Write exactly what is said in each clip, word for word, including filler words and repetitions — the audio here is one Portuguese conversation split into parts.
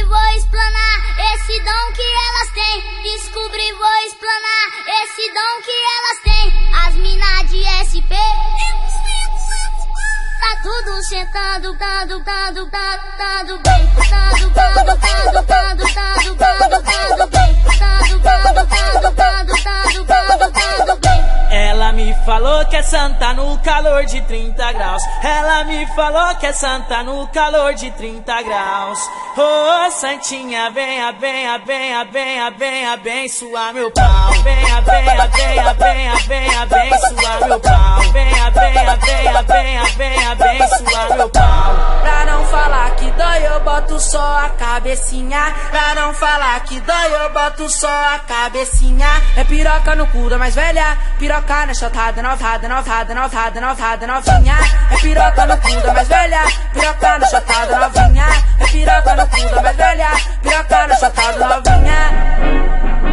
vou explanar esse dom que elas têm. Descobri, vou explanar esse dom que elas têm. As mina de S P tá tudo sentando, dando, dando, dando, dando bem. Dando, dando, dando, dando, dando, dando, dando bem. Dando, dando, dando, dando, dando, dando, dando bem. Ela me falou que é santa no calor de trinta graus. Ela me falou que é santa no calor de trinta graus. Oh, santinha, venha, venha, venha, venha, venha, abençoar meu pau. Venha, venha, venha, venha, venha, abençoar meu pau. Venha, venha, venha, venha, venha, abençoar meu pau. Pra não falar que dói, eu boto só a cabecinha. Pra não falar que dói, eu boto só a cabecinha. É piroca no cu da mais velha, piroca na chotada, novada, novada, novada, novada, novinha. É piroca no cu da mais velha, piroca na chotada, novinha. É piroca no cu da mais velha, piroca na chotada, novinha.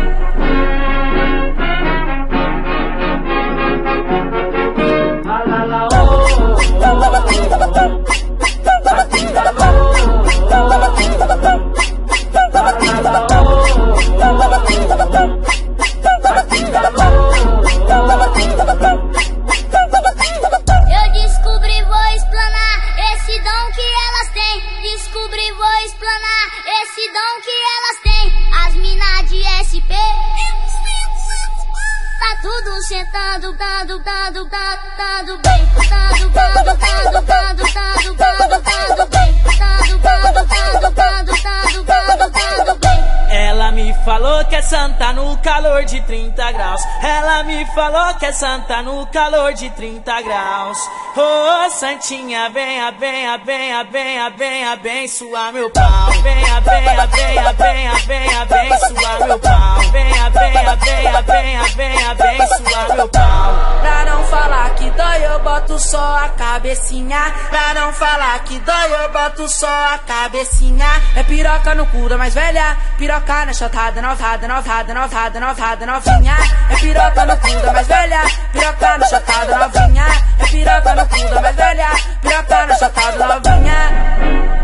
Eu descobri, vou explanar esse dom que elas têm. Descobri, vou explanar esse dom que elas têm. As mina de S P tá tudo sentando, dando, dando, dando, dando bem. Dando, dando, dando, dando, dando, dando, dando bem. Dando, dando, dando, dando, dando, dando, dando bem. Ela me falou que é santa no calor de trinta graus. Ela me falou que é santa no calor de trinta graus. Oh, santinha, venha, venha, venha, venha, venha, abençoar meu pau. Venha, venha, venha, venha, venha, abençoar meu pau. Venha, venha, venha, venha, venha, abençoar meu pau. Pra não falar que dói, eu boto só a cabecinha. Pra não falar que dói, eu boto só a cabecinha. É piroca no cu da mais velha, piroca na chotada, novada, novada, novada, novada, novinha. É piroca no cu da mais velha, piroca na chotada, novinha. É piroca no cu da mais velha, piroca na chotada, novinha.